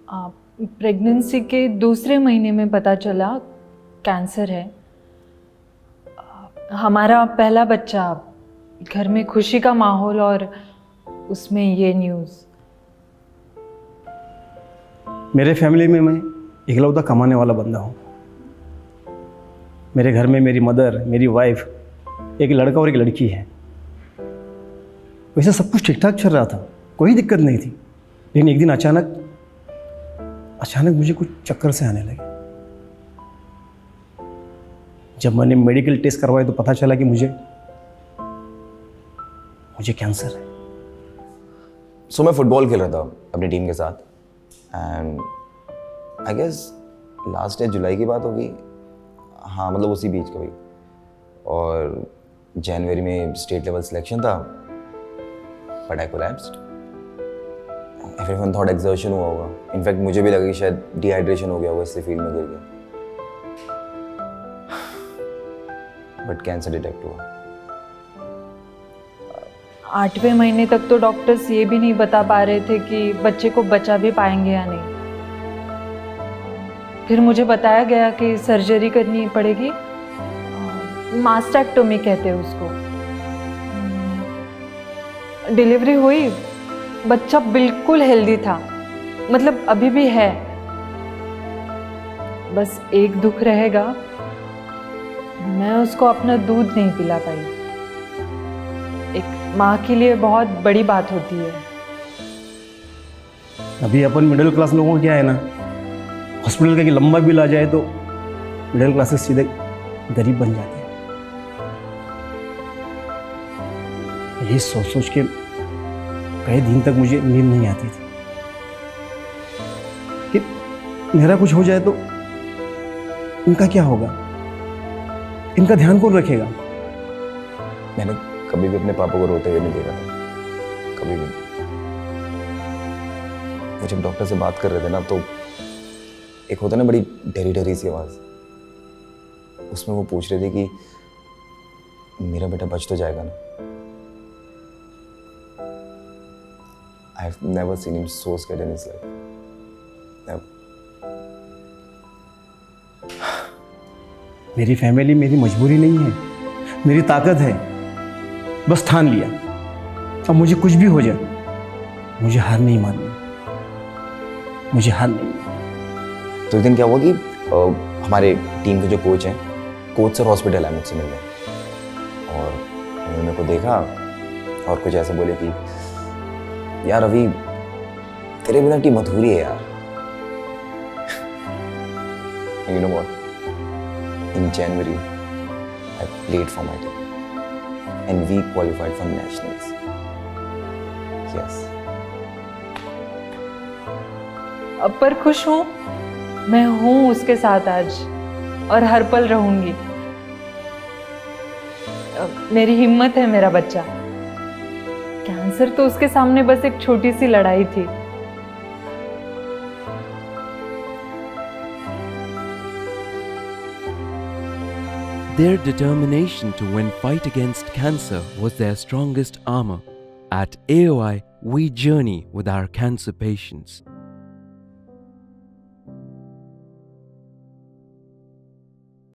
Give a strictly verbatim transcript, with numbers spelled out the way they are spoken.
Pregnancy के दूसरे महीने में पता चला कैंसर है। हमारा पहला बच्चा, घर में खुशी का माहौल और उसमें ये न्यूज़। मेरे फैमिली में मैं इकलौता कमाने वाला बंदा हूँ। मेरे घर में मेरी मदर, मेरी वाइफ, एक लड़का और एक लड़की है। वैसे सब कुछ ठीक ठाक चल रहा था, कोई दिक्कत नहीं थी। लेकिन एक दिन अचानक अचानक मुझे कुछ चक्कर से आने लगे। जब मैंने मेडिकल टेस्ट करवाए तो पता चला कि मुझे मुझे कैंसर है। सो मैं फुटबॉल खेल रहा था अपनी टीम के साथ and I guess last year जुलाई की बात होगी। हाँ मतलब उसी बीच का हुई। और जनवरी में स्टेट लेवल सिलेक्शन था but I collapsed. Everyone thought exertion हुआ होगा। इनफैक्ट मुझे भी लगा कि शायद डिहाइड्रेशन हो गया होगा, इससे फील्ड में गिर गया। बट कैंसर डिटेक्ट हुआ। आठवें महीने तक तो डॉक्टर्स ये भी नहीं बता पा रहे थे कि बच्चे को बचा भी पाएंगे या नहीं। फिर मुझे बताया गया कि सर्जरी करनी पड़ेगी, मास्टेक्टोमी कहते हैं उसको। डिलीवरी हुई, बच्चा बिल्कुल हेल्दी था, मतलब अभी भी है। बस एक दुख रहेगा, मैं उसको अपना दूध नहीं पिला पाई। एक माँ के लिए बहुत बड़ी बात होती है। अभी अपन मिडिल क्लास लोगों को क्या है ना, हॉस्पिटल का कि लंबा बिल आ जाए तो मिडिल क्लास से सीधे गरीब बन जाते हैं। यही सोच सोच के कई दिन तक मुझे नींद नहीं आती थी कि मेरा कुछ हो जाए तो इनका क्या होगा, इनका ध्यान कौन रखेगा। मैंने कभी भी अपने पापा को रोते हुए नहीं देखा था, कभी भी। वो जब डॉक्टर से बात कर रहे थे ना तो एक होता ना बड़ी डरी डरी सी आवाज, उसमें वो पूछ रहे थे कि मेरा बेटा बच तो जाएगा ना। I've never seen him so scared in his life. Never. मेरी फैमिली मेरी मजबूरी नहीं है, मेरी ताकत है। बस ठान लिया, अब मुझे कुछ भी हो जाए मुझे हार नहीं माननी, मुझे हार नहीं माननी। तो एक दिन क्या हुआ कि आ, हमारे टीम के जो कोच हैं, कोच सर हॉस्पिटल आए मुझसे मिलने और उन्होंने मेरे को देखा और कुछ ऐसे बोले कि यार अभी तेरे बिना टीम अधूरी है यार। You know what? In January, I played for my team and we qualified for nationals. Yes. अब पर खुश हूँ, मैं हूँ उसके साथ आज और हर पल रहूंगी। मेरी हिम्मत है मेरा बच्चा। कैंसर तो उसके सामने बस एक छोटी सी लड़ाई थी। Their determination to win fight against cancer was their strongest armor. At A O I, we journey with our cancer patients.